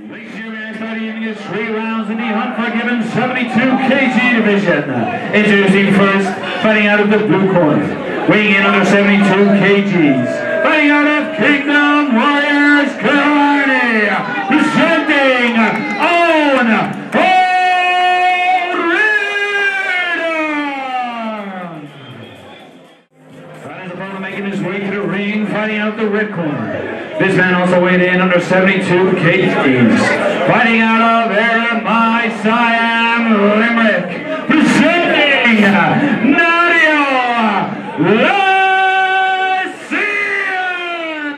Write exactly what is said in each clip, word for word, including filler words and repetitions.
Ladies and gentlemen, next fight evening is three rounds in the Unforgiven seventy-two K G division. Introducing first, fighting out of the blue corner, weighing in under seventy-two K Gs, fighting out of Kingdom Warriors Killarney, presenting Owen O'Riordan. Fighting his opponent making his way to the ring, fighting out the red corner. This man also weighed in under seventy-two K Gs, fighting out of Eremai Siam Limerick, presenting Nadia Lassian.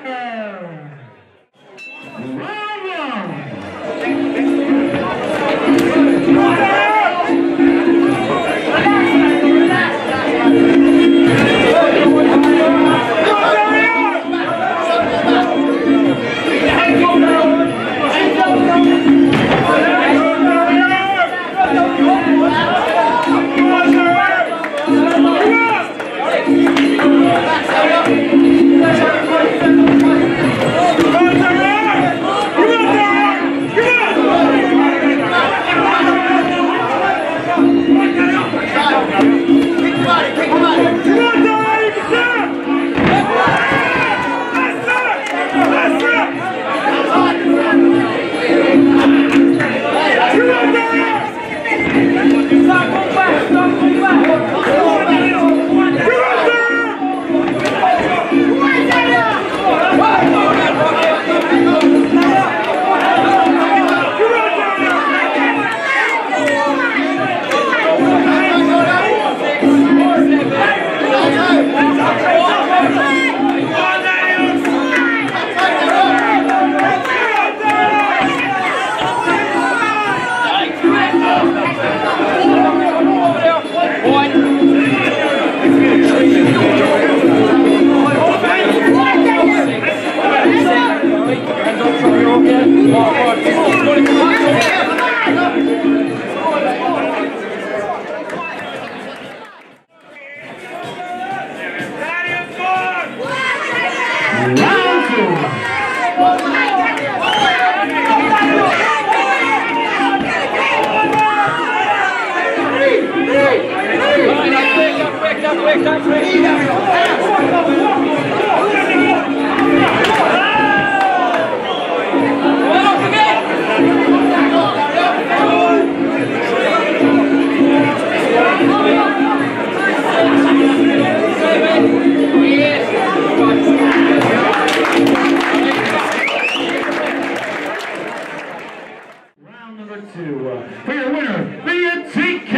Round number two, uh, for your winner, the T K